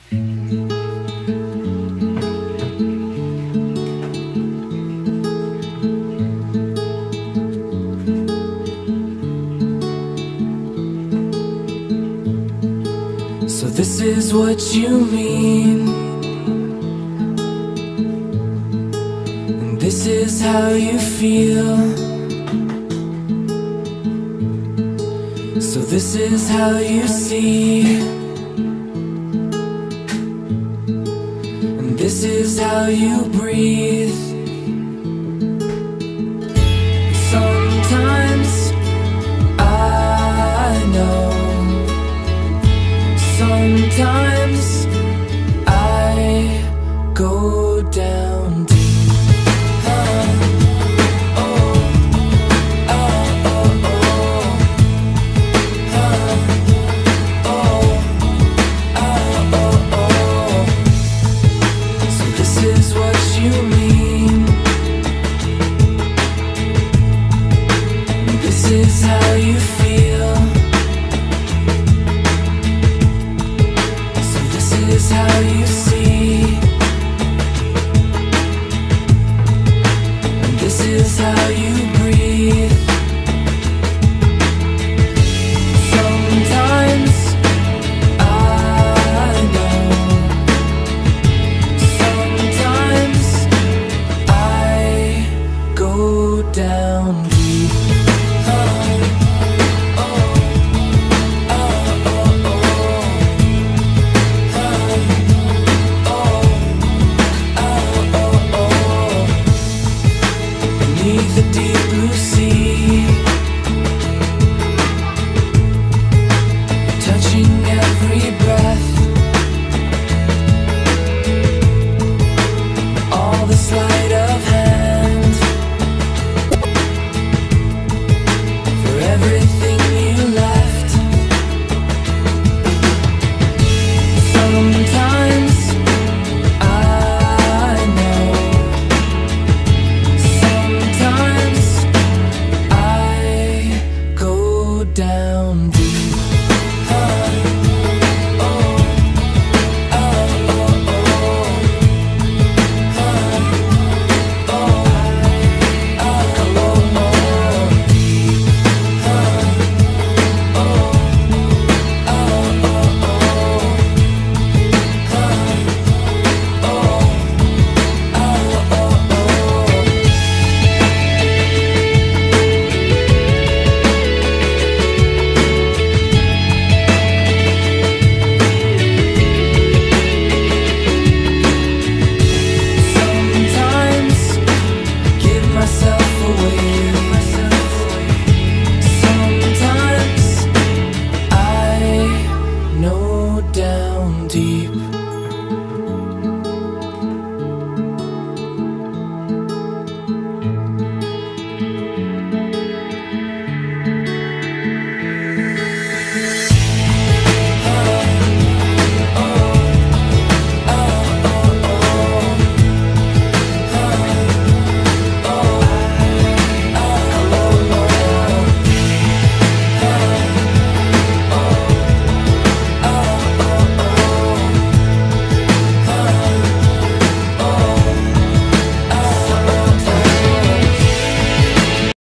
So this is what you mean, and this is how you feel. So this is how you see, and this is how you breathe. Sometimes I know, sometimes I go down deep. So this is what you mean, this is how you feel. This is how you see, and this is how you breathe. Sometimes I know, sometimes I go down deep. The deep blue sea, touching every breath, all the sleight of hand, for everything you left. Sometimes I know, down deep. Down deep.